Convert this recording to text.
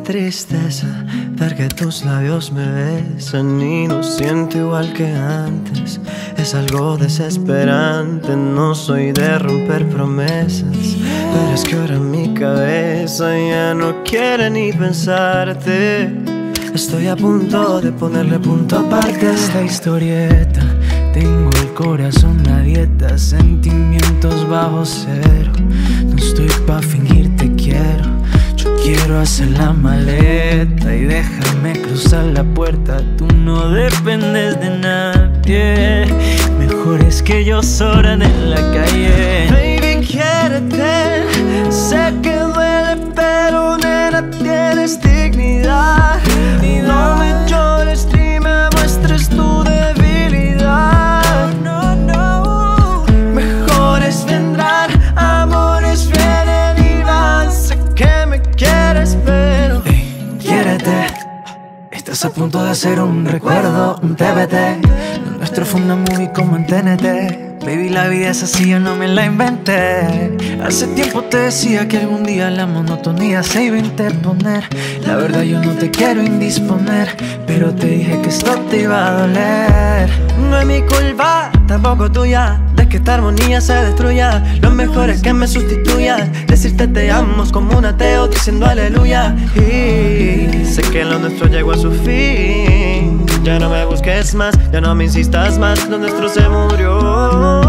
tristeza ver que tus labios me besan y no siento igual que antes. Es algo desesperante, no soy de romper promesas, pero es que ahora mi cabeza ya no quiere ni pensarte. Estoy a punto de ponerle punto aparte a esta historieta. Tengo el corazón a dieta, sentimientos bajo cero. No estoy pa' fingir te quiero. Yo quiero hacer la maleta y déjame cruzar la puerta. Tú no dependes de nadie. Mejor es que yo soran en la calle. Baby, quiérete. Sé que duele, pero nena, tienes dignidad. No me llores ni me muestres tu debilidad. No, no. Mejores vendrán, amores vienen y van. Sé que me quieres, pero quiérete. Estás a punto de hacer un recuerdo, un TBT. Lo nuestro fue una movie como en TNT. Baby, la vida es así, yo no me la inventé. Hace tiempo te decía que algún día la monotonía se iba a interponer. La verdad yo no te quiero indisponer, pero te dije que esto te iba a doler. No es mi culpa, tampoco tuya, de que esta armonía se destruya. Lo mejor es que me sustituyas. Decirte te amo es como un ateo diciendo aleluya. Y sé que lo nuestro llegó a su fin. Ya no me busques más, ya no me insistas más. Lo nuestro se murió.